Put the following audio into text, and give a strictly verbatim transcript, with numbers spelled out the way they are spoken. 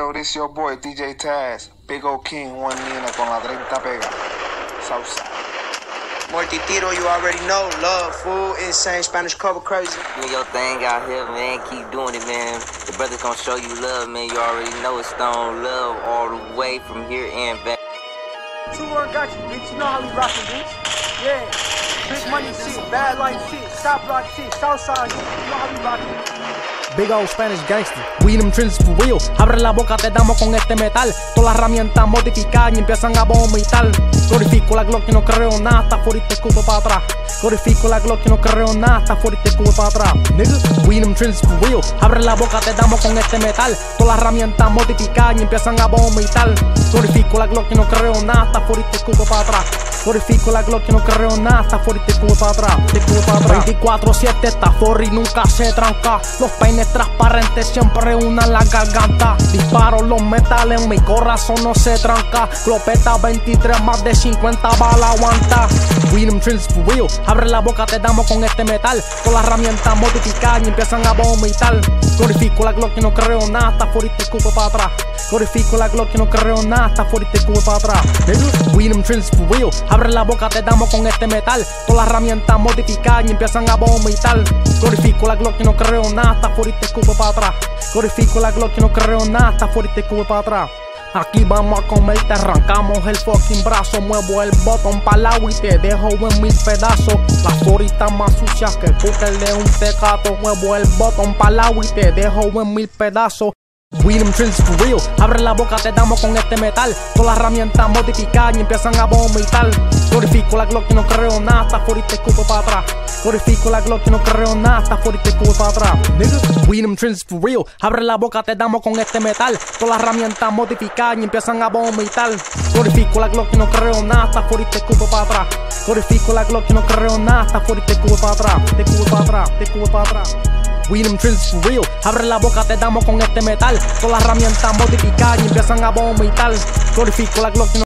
Yo, this your boy D J Taz, Big O King, Juan Nina con la treinta pega, Southside. Morty Tito, you already know. Love, food, insane, Spanish cover crazy. Doing your thing out here, man. Keep doing it, man. The brother's gonna show you love, man. You already know it's Stone Love all the way from here and back. two one got you, bitch. You know how we rockin', bitch. Yeah. Big money shit, bad life shit, stop block shit, Southside, you know how we rockin'. Big old Spanish gangster, we them trends for real. Abre la boca, te damos con este metal. Todas las herramientas modifican y empiezan a vomitar. Glorifico la Glock y no creo nada, hasta fuera y te escupo para atrás. Glorifico la Glock y no creo nada, hasta fuera y te escupo para atrás. Nigga, we them trends for real. Abre la boca, te damos con este metal. Todas las herramientas modifican y empiezan a vomitar. Glorifico la Glock y no creo nada, hasta fuera y te escupo para atrás. Glorifico la Glock y no creo nada, hasta fuera y te escupo para atrás. Te escupo para atrás. veinticuatro siete está for y nunca se tranca. Los peines transparentes siempre unan la garganta. Disparo los metales, mi corazón no se tranca. Clopeta veintitrés, más de cincuenta balas aguanta. We them trends for real. Abre la boca, te damos con este metal. Con las herramientas modifican y empiezan a vomitar. Glorifico la Glock y no creo nada, hasta fuera y te escupo para atrás. Glorifico la Glock y no creo nada, hasta fuera y te escupo para atrás. We them trends for real. Abre la boca, te damos con este metal. Todas las herramientas modifican y empiezan a vomitar. Glorifico la Glock y no creo nada, hasta fuera y te escupo para atrás. Glorifico la Glock y no creo nada, hasta fuera y te escupo para atrás. Aquí vamos a comer, te arrancamos el fucking brazo. Muevo el botón pa' lado y te dejo en mil pedazos. Las foritas más sucias que el cooker de un tecato. Muevo el botón pa' lado y te dejo en mil pedazos. We them trends for real. Abre la boca, te damos con este metal. Todas las herramientas modifican y empiezan a vomitar. Glorifico la Glock y no creo nada, hasta fuera y te escupo para atrás. Glorifico la Glock y no creo nada, hasta fuera y te escupo para atrás. Nigga, we them trends for real. Abre la boca, te damos con este metal. Todas las herramientas modifican y empiezan a vomitar. Glorifico la Glock y no creo nada, hasta fuera y te escupo para atrás. Glorifico la Glock y no creo nada, hasta fuera y te escupo para atrás. Te escupo para atrás, te escupo para atrás. We them trends for real. Abre la boca, te damos con este metal. Todas las herramientas modifican y empiezan a vomitar. Glorifico la Glock y no